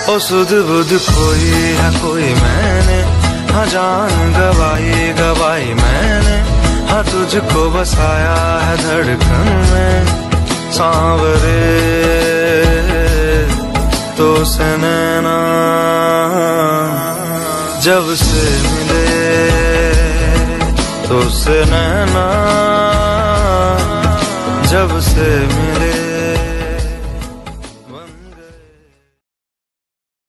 ओ सुध बुध खोई है कोई मैंने, हाँ जान गवाई गवाई मैंने, हाँ तुझको बसाया है धड़कन में। सांवरे तो से नैना जब से मिले, तो से नैना जब से मिले।